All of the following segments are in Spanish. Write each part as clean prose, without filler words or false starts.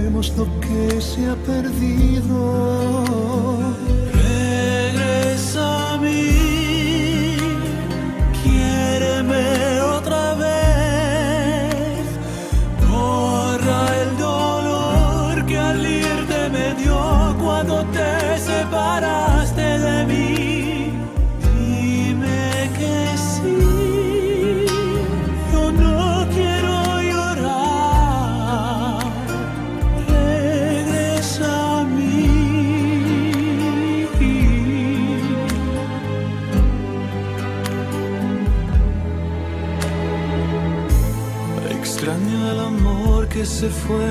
recuperemos lo que se ha perdido. Regresa a mí, quiéreme otra vez, borra el dolor que al irte me dio cuando te separaste de mí. Dime que sí, yo no quiero llorar. Regresa a mí. Extraño el amor que se fue,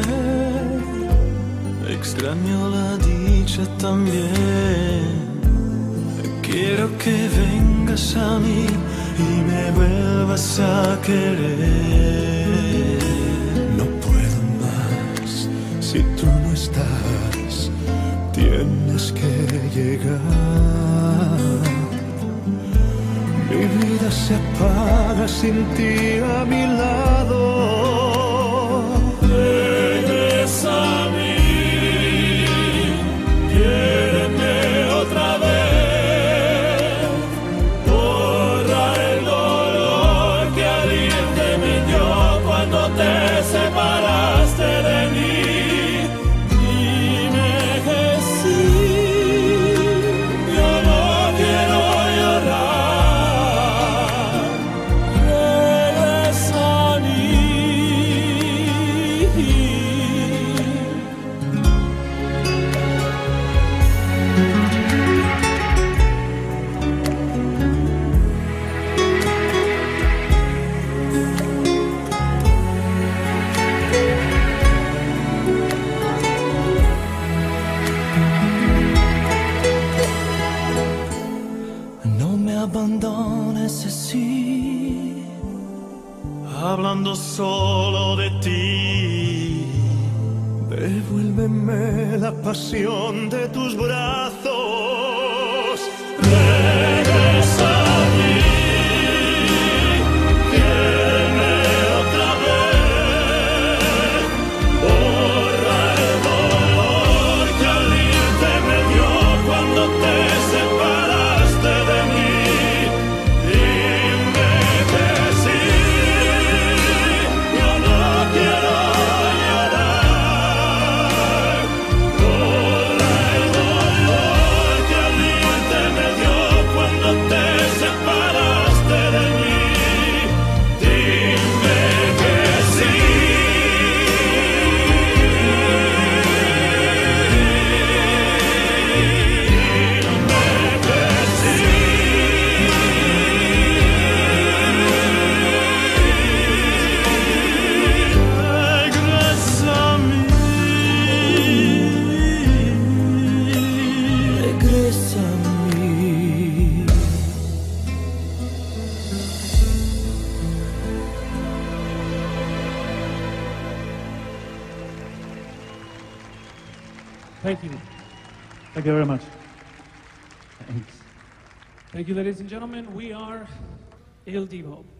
extraño la dicha también. Quiero que vengas a mí y me vuelvas a querer. No puedo más si tú no estás, tienes que llegar. Mi vida se apaga sin ti a mi lado. Regresa a mí, quiéreme otra vez, borra el dolor que al irte me dio cuando te separaste de mí. Dime que sí, yo no quiero llorar. Regresa a mí. No me abandones así, hablando solo de ti. Devuélveme la pasión de tus brazos. Regresa a mí, quiéreme otra vez, borra el dolor que al irte me dio cuando te separaste de mí. Dime que sí, yo no quiero llorar. Borra el dolor que al irte me dio cuando te separaste de mí. Dime que sí. Dime que sí. Regresa a mí. Regresa a mí. Thank you. Thank you very much. Thanks. Thank you, ladies and gentlemen. We are Il Divo.